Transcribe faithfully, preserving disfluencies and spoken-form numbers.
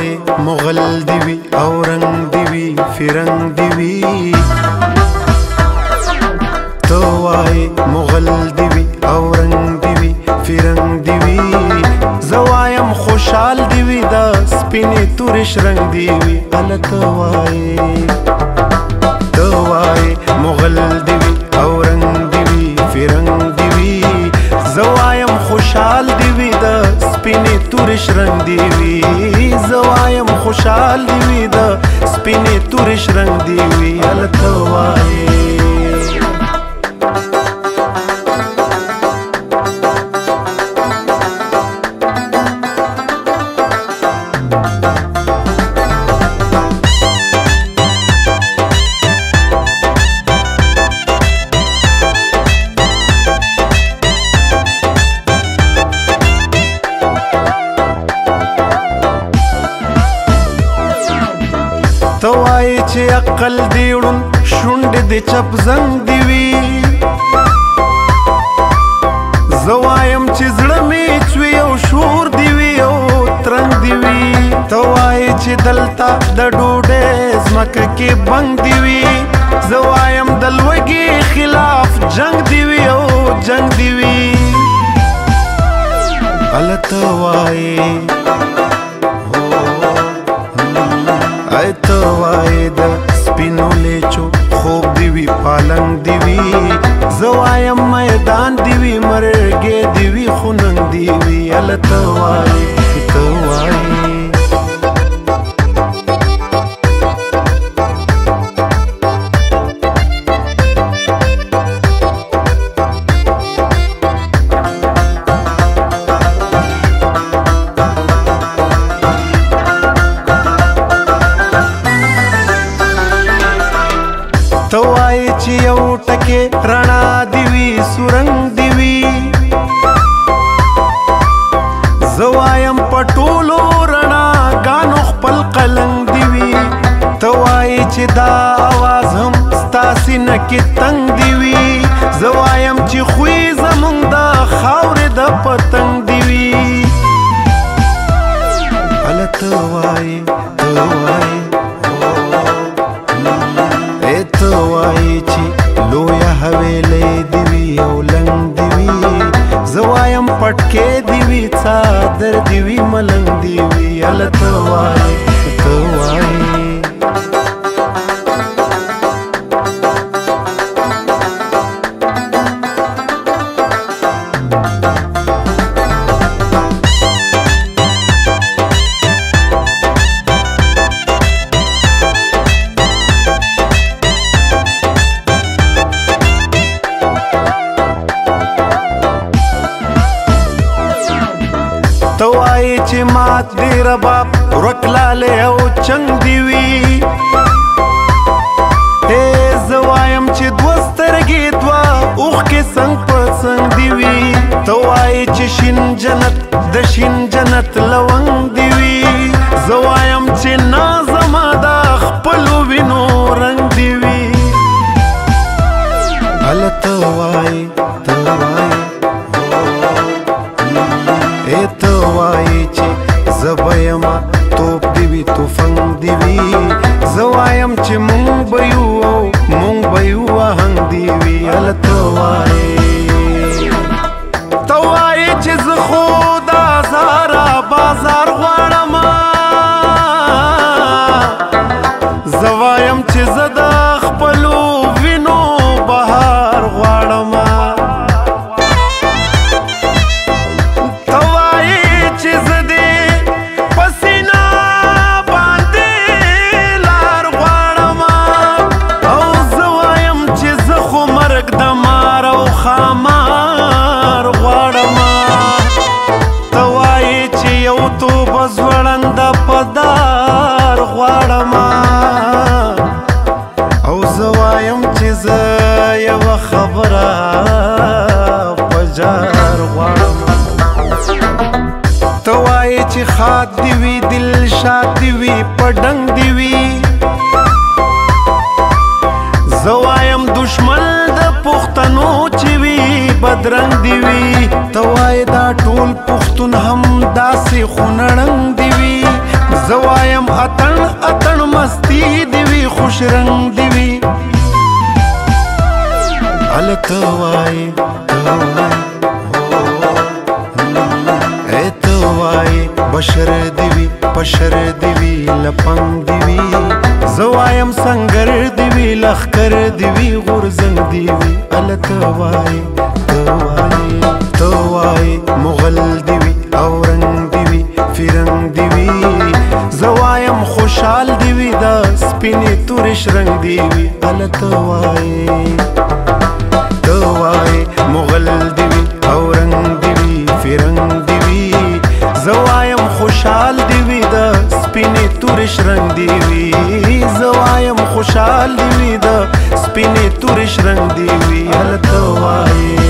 توای مغل دیوی او رنگ دیوی فرنگ دیوی توای مغل دیوی او رنگ دیوی فرنگ دیوی زوایم خوشحال دیوی دا سپینی تورش رنگ دیوی ال توای توای مغل دیوی او رنگ دیوی فرنگ دیوی زوایم خوشحال دیوی دا سپینی تورش رنگ دیوی زوایم خوشحال دیوی دا سپینی تورش رنگ دیوی ال توای توای چې عقل دیوړون شونډې د چپ زنګ دیوي زوایم چې زړه مې چوي او شور دیوي او ترنګ دیوي توای چې دلته د ډوډۍ ځمکه کې بنګ دیوي زوایم د لوږې خلاف جنګ دیوي او جنګ دیوي ال توای ای توای د سپینو لیچو خوب دیوی پالنګ دیوی زوایم میدان دیوی مرګې دیوی خوننګ دیوی ال توای توای توای چې یو ټکې رڼا دیوی سورنګ دیوی زوایم پټولو رڼا ګانو خپل قلنګ دیوی توای چې دا आवाज هم ستاسې نه کې تنګ دیوی زوایم چې خوی زمونږ د خاورې د پتنګ دیوی ال توای توای توای چې لویه حویلې دیوی او لنګ دیوی زوایم پټکې دیوی څادر دیوی ملنګ دیوی ال توای توای توای چې مات دی رباب ورکلاله او چنګ دیوی اے زوایم چې دوسترګې دوا اوخ کې څنګ په څنګ دیوی توای چې شین جنت د شین جنت لونګ دیوی زوایم چې نازما دا خپل وینو رنگ دیوی ال توای توای اے توای چې زبایما توپ دیوی توفنګ دیوی زوایم چې مونږ به یو او مونږ به یو آهنګ دیوی ال توای توای چې زه خو د ازاره بازار غواړم زوایم چې زه د خپلو وینو بهار غواړم خامار غواړم توای چې یو توپ زوړند پدار غواړم او زوایم چې زه یو خبره پجار غواړم توای چې خاد دیوی دل شاد دیوی پډنګ دیوی زوایم دشمن د پښتنو چې وی بدرنګ دیوی توای دا ټول پښتون هم داسې خونړنګ دیوی زوایم مشر دی وی لپنګ دی وی زوایم سنگر دی وی لخر دی وی غورزنګ دی وی الته وای توای توای مغل دی وی اورنګ دی وی فرنګ دی وی زوایم خوشحال دی وی دا سپینې تورش رنگ دی وی الته وای توای مغل دی وی اورنګ دی وی فرنګ دی وی زوایم خوشحال دی وی دا سپینې تورش رنگ دی وی زوایم خوشحال دی وی دا سپینې تورش رنگ دی وی الته وای